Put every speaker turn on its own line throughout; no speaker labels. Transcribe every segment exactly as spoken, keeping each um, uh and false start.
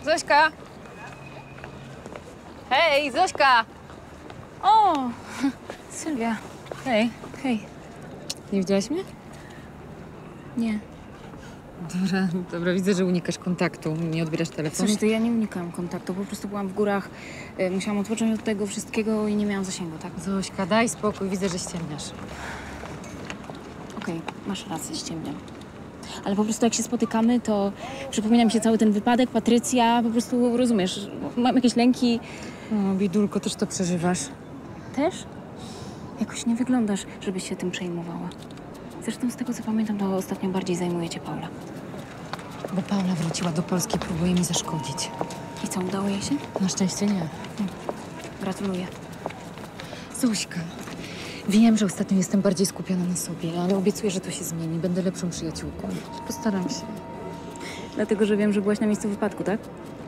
Zośka! Hej, Zośka!
O, Sylwia.
Hej.
Hej.
Nie widziałaś mnie?
Nie.
Dobra, dobra, widzę, że unikasz kontaktu, nie odbierasz telefonu.
Coś ty, ja nie unikałam kontaktu, po prostu byłam w górach, y, musiałam odpocząć od tego wszystkiego i nie miałam zasięgu, tak?
Zośka, daj spokój, widzę, że ściemniasz.
Okej, masz rację, ściemniam. Ale po prostu jak się spotykamy, to przypomina mi się cały ten wypadek, Patrycja, po prostu rozumiesz, mam jakieś lęki.
O, bidulko, też to przeżywasz.
Też? Jakoś nie wyglądasz, żebyś się tym przejmowała. Zresztą z tego, co pamiętam, to ostatnio bardziej zajmuje cię Paula.
Bo Paula wróciła do Polski, próbuje mi zaszkodzić.
I co, udało jej się?
Na szczęście nie.
Gratuluję.
Zośka, wiem, że ostatnio jestem bardziej skupiona na sobie, ale obiecuję, że to się zmieni. Będę lepszą przyjaciółką. Postaram się.
Dlatego, że wiem, że byłaś na miejscu wypadku, tak?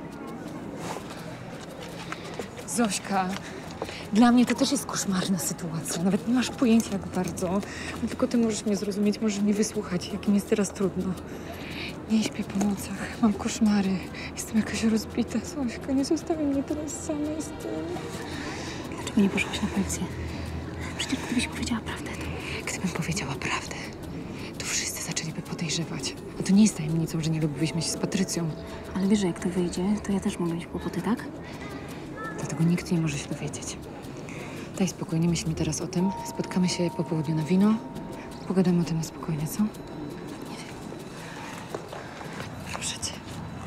Zośka, dla mnie to też jest koszmarna sytuacja. Nawet nie masz pojęcia, jak bardzo. No, tylko ty możesz mnie zrozumieć, możesz mnie wysłuchać, jak mi jest teraz trudno. Nie śpię po nocach, mam koszmary. Jestem jakaś rozbita. Zośka, nie zostawiaj mnie teraz samej z tym.
Dlaczego nie poszłaś na policję? Przecież gdybyś powiedziała prawdę, to...
Gdybym powiedziała prawdę, to wszyscy zaczęliby podejrzewać. A to nie jest tajemnicą, że nie lubiłyśmy się z Patrycją.
Ale wiesz, że jak to wyjdzie, to ja też mogę mieć kłopoty, tak?
Dlatego nikt nie może się dowiedzieć. Daj spokój, nie myślmy teraz o tym. Spotkamy się po południu na wino. Pogadamy o tym na spokojnie, co?
Nie wiem.
Proszę cię.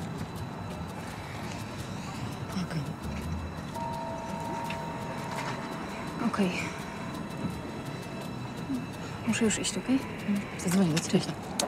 Okej.
Okej. Muszę już iść, okej?
Zadzwonię do ciebie.